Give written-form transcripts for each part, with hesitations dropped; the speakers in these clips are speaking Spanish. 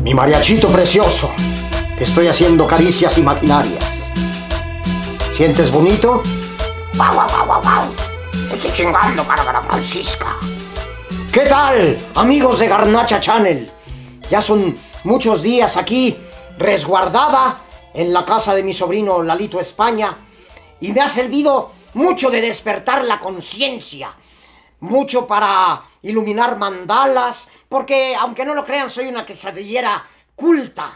Mi mariachito precioso, te estoy haciendo caricias imaginarias. ¿Sientes bonito? ¡Guau, guau, guau, guau, guau! Estoy chingando, Bárbara Francisca. ¿Qué tal, amigos de Garnacha Channel? Ya son muchos días aquí, resguardada en la casa de mi sobrino Lalito España, y me ha servido mucho de despertar la conciencia, mucho para iluminar mandalas, porque, aunque no lo crean, soy una quesadillera culta.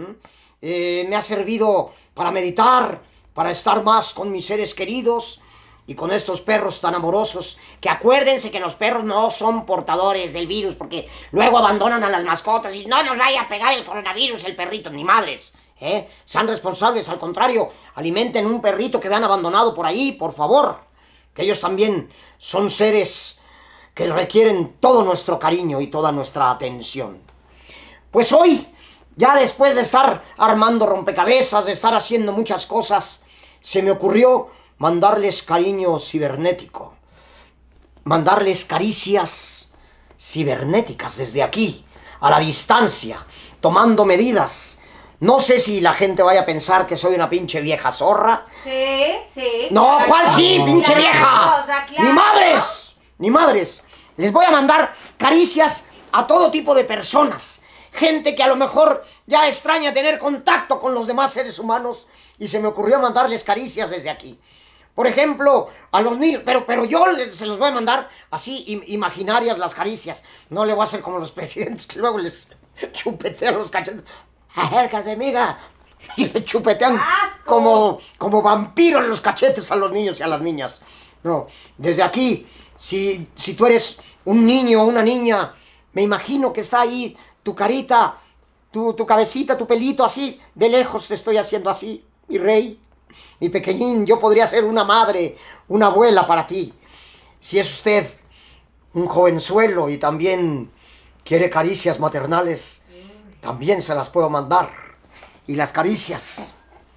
Me ha servido para meditar, para estar más con mis seres queridos y con estos perros tan amorosos, que acuérdense que los perros no son portadores del virus, porque luego abandonan a las mascotas y no nos vaya a pegar el coronavirus el perrito, ni madres. Sean responsables, al contrario, alimenten un perrito que vean abandonado por ahí, por favor, que ellos también son seres que requieren todo nuestro cariño y toda nuestra atención. Pues hoy, ya después de estar armando rompecabezas, de estar haciendo muchas cosas, se me ocurrió mandarles cariño cibernético, mandarles caricias cibernéticas desde aquí, a la distancia, tomando medidas. No sé si la gente vaya a pensar que soy una pinche vieja zorra. Sí. No, claro. ¿cuál sí, pinche vieja? Cosa, claro. ¡Ni madres! ¡Ni madres! Les voy a mandar caricias a todo tipo de personas. Gente que a lo mejor ya extraña tener contacto con los demás seres humanos, y se me ocurrió mandarles caricias desde aquí. Por ejemplo, a los niños, pero yo se los voy a mandar así, imaginarias las caricias. No le voy a hacer como los presidentes que luego les chupetean los cachetes. Acércate, amiga. Y le chupetean como vampiros los cachetes a los niños y a las niñas. No, desde aquí, si tú eres un niño o una niña, me imagino que está ahí tu carita, tu cabecita, tu pelito, así, de lejos te estoy haciendo así, mi rey, mi pequeñín. Yo podría ser una madre, una abuela para ti. Si es usted un jovenzuelo y también quiere caricias maternales, también se las puedo mandar. Y las caricias,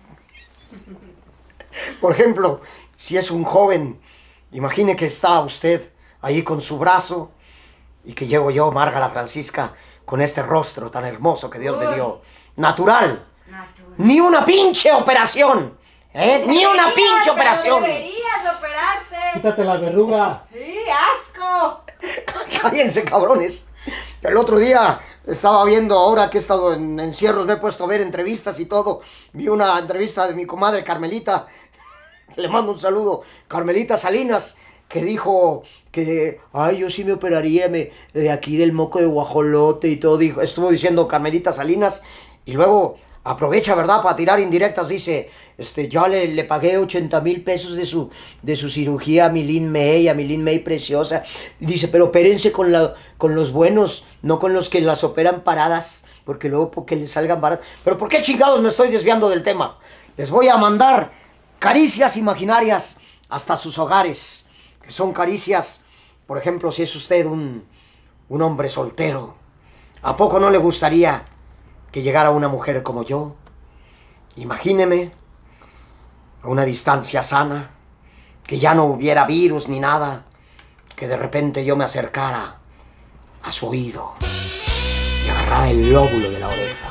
por ejemplo, si es un joven, imagine que está usted ahí con su brazo y que llego yo, Márgara Francisca, con este rostro tan hermoso que Dios me dio. Natural. Ni una pinche operación. Ni una pinche operación. Deberías operarte. Quítate la verruga. Sí, asco. Cállense, cabrones. El otro día estaba viendo, ahora que he estado en encierros, me he puesto a ver entrevistas y todo. Vi una entrevista de mi comadre Carmelita, le mando un saludo, Carmelita Salinas, que dijo que, ay, yo sí me operaría de aquí del moco de guajolote y todo. Estuvo diciendo Carmelita Salinas, y luego aprovecha, ¿verdad?, para tirar indirectas. Dice, ya le pagué 80,000 pesos de su cirugía a mi Lin May preciosa. Dice, pero opérense con los buenos, no con los que las operan paradas, porque luego porque les salgan baratas. Pero ¿por qué chingados me estoy desviando del tema? Les voy a mandar caricias imaginarias hasta sus hogares, que son caricias, por ejemplo, si es usted un hombre soltero, ¿a poco no le gustaría que llegara una mujer como yo? Imagíneme, a una distancia sana, que ya no hubiera virus ni nada, que de repente yo me acercara a su oído y agarrara el lóbulo de la oreja.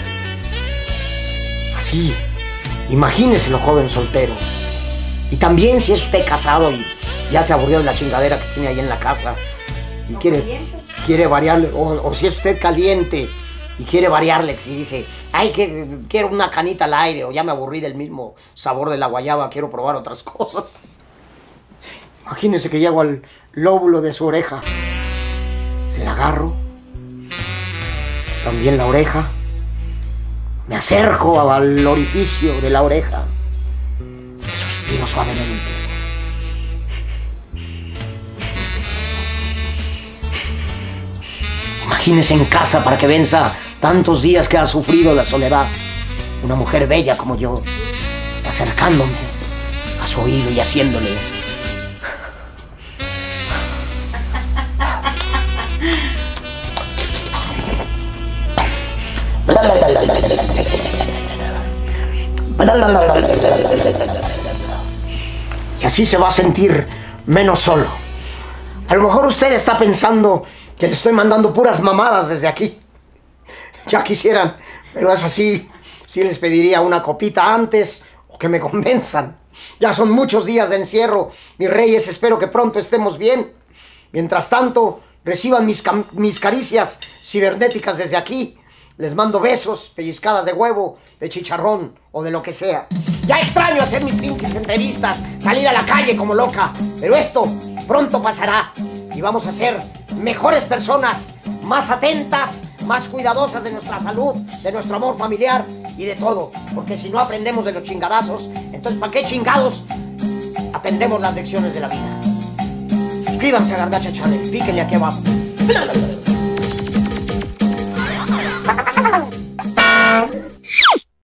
Así, imagíneselo, joven soltero. Y también si es usted casado y ya se aburrió de la chingadera que tiene ahí en la casa y quiere variarle, o si es usted caliente y quiere variarle, si dice, ay, que quiero una canita al aire, o ya me aburrí del mismo sabor de la guayaba, quiero probar otras cosas. Imagínese que llego al lóbulo de su oreja, se la agarro, también la oreja, me acerco al orificio de la oreja, me suspiro suavemente. Imagínese en casa, para que venza tantos días que ha sufrido la soledad, una mujer bella como yo, acercándome a su oído y haciéndole. Y así se va a sentir menos solo. A lo mejor usted está pensando que le estoy mandando puras mamadas desde aquí. Ya quisieran, pero es así. Sí les pediría una copita antes o que me convenzan. Ya son muchos días de encierro. Mis reyes, espero que pronto estemos bien. Mientras tanto, reciban mis caricias cibernéticas desde aquí. Les mando besos, pellizcadas de huevo, de chicharrón o de lo que sea. Ya extraño hacer mis pinches entrevistas, salir a la calle como loca. Pero esto pronto pasará y vamos a ser mejores personas, más atentas, más cuidadosas de nuestra salud, de nuestro amor familiar y de todo. Porque si no aprendemos de los chingadazos, entonces ¿para qué chingados atendemos las lecciones de la vida? Suscríbanse a Garnacha Channel, píquenle aquí abajo.